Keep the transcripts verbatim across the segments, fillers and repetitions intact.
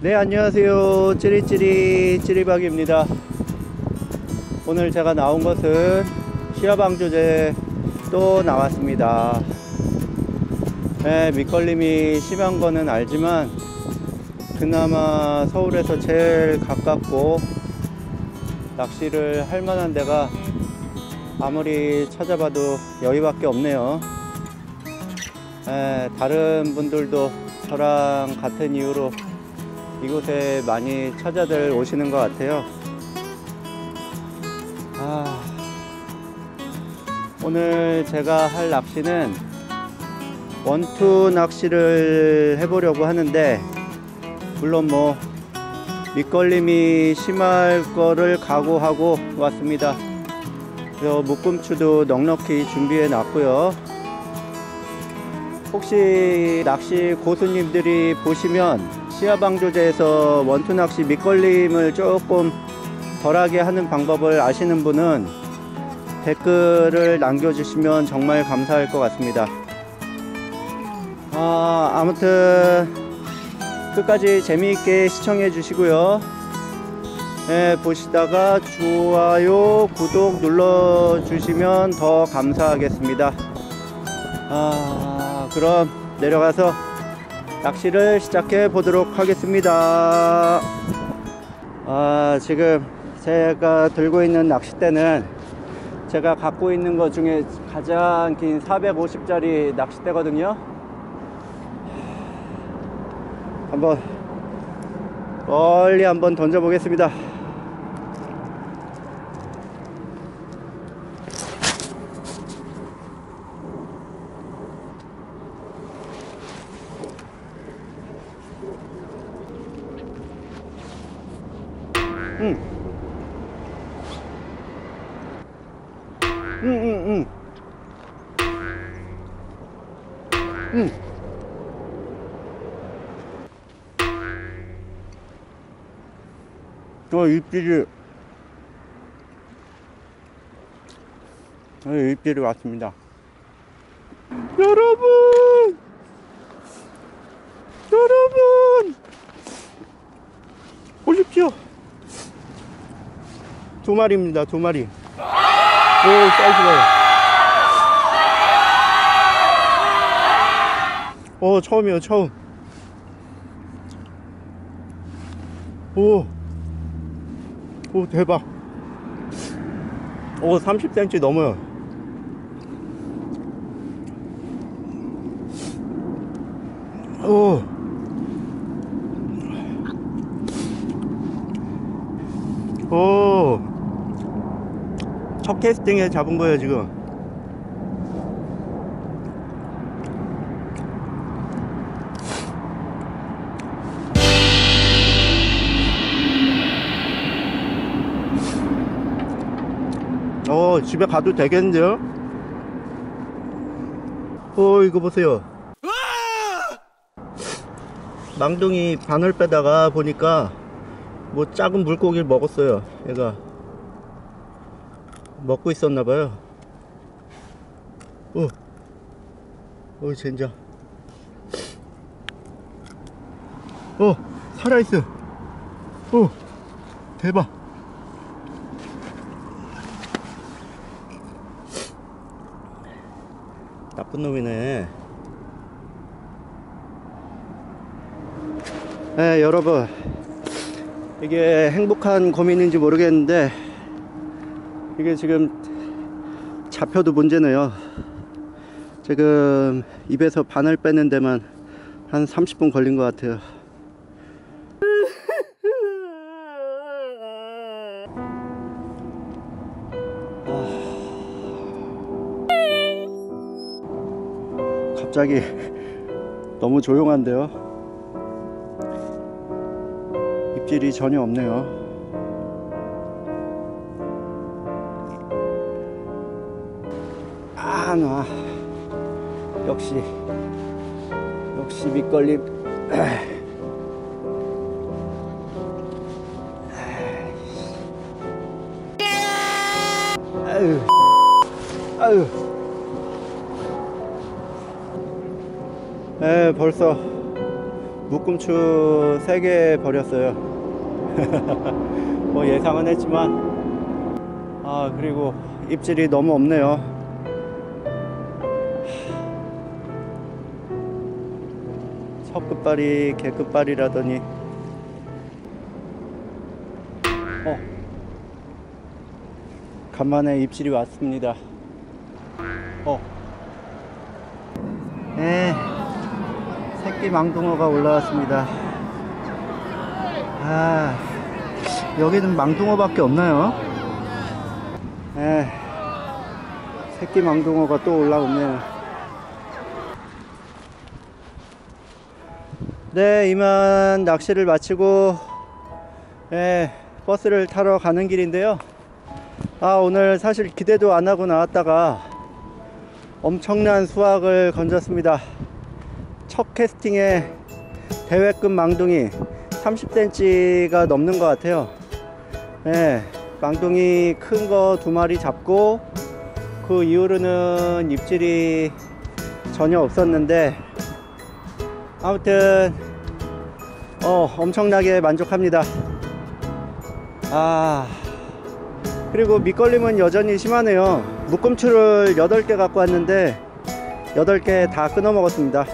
네, 안녕하세요. 찌리찌리 찌리박입니다. 오늘 제가 나온 것은 시야방조제 또 나왔습니다. 네, 밑걸림이 심한 거는 알지만 그나마 서울에서 제일 가깝고 낚시를 할 만한 데가 아무리 찾아봐도 여기밖에 없네요. 네, 다른 분들도 저랑 같은 이유로 이곳에 많이 찾아들 오시는 것 같아요. 아, 오늘 제가 할 낚시는 원투 낚시를 해보려고 하는데, 물론 뭐 밑걸림이 심할 거를 각오하고 왔습니다. 그래서 묶음추도 넉넉히 준비해 놨고요. 혹시 낚시 고수님들이 보시면 시야방조제에서 원투 낚시 밑걸림을 조금 덜하게 하는 방법을 아시는 분은 댓글을 남겨주시면 정말 감사할 것 같습니다. 아, 아무튼 끝까지 재미있게 시청해 주시고요. 네, 보시다가 좋아요, 구독 눌러 주시면 더 감사하겠습니다. 아, 그럼 내려가서 낚시를 시작해 보도록 하겠습니다. 아, 지금 제가 들고 있는 낚싯대는 제가 갖고 있는 것 중에 가장 긴 사백오십 짜리 낚싯대거든요. 한번 멀리 한번 던져 보겠습니다. 응. 응, 응, 응. 응. 저 입질이, 저 입질이 왔습니다. 여러분! 여러분! 보십시오. 두 마리입니다. 두 마리. 오, 사이즈가. 오, 처음이에요. 처음. 오. 오, 대박. 오, 삼십 센티미터 넘어요. 오. 오. 첫 캐스팅에 잡은 거예요, 지금. 어, 집에 가도 되겠는데요? 어, 이거 보세요. 망둥이 바늘 빼다가 보니까 뭐 작은 물고기를 먹었어요. 얘가 먹고 있었나봐요. 오, 오, 젠장. 오, 살아있어. 오, 대박. 나쁜 놈이네. 네, 여러분, 이게 행복한 고민인지 모르겠는데 이게 지금 잡혀도 문제네요. 지금 입에서 바늘 빼는 데만 한 삼십 분 걸린 것 같아요. 아... 갑자기 너무 조용한데요. 입질이 전혀 없네요. 아, 나 역시 역시 밑걸림. 아유, 아유. 에, 벌써 묶음추 세 개 버렸어요. 뭐 예상은 했지만, 아, 그리고 입질이 너무 없네요. 첫 끝발이 개 끝발이라더니, 어, 간만에 입질이 왔습니다. 어, 네, 새끼 망둥어가 올라왔습니다. 아, 여기는 망둥어밖에 없나요? 네, 새끼 망둥어가 또 올라오네요. 네, 이만 낚시를 마치고, 네, 버스를 타러 가는 길인데요. 아, 오늘 사실 기대도 안 하고 나왔다가 엄청난 수확을 건졌습니다. 첫 캐스팅에 대회급 망둥이 삼십 센티미터가 넘는 것 같아요. 네, 망둥이 큰 거 두 마리 잡고 그 이후로는 입질이 전혀 없었는데, 아무튼 어, 엄청나게 만족합니다. 아, 그리고 밑걸림은 여전히 심하네요. 묶음추를 여덟 개 갖고 왔는데 여덟 개 다 끊어 먹었습니다.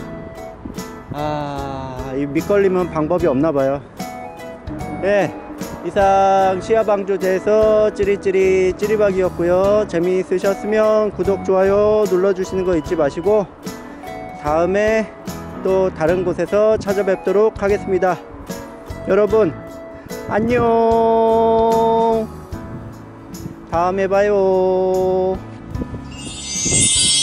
아, 이 밑걸림은 방법이 없나봐요. 네, 이상 시야방조제에서 찌리찌리 찌리박이었고요. 재미있으셨으면 구독, 좋아요 눌러주시는 거 잊지 마시고, 다음에 또 다른 곳에서 찾아뵙도록 하겠습니다. 여러분 안녕. 다음에 봐요.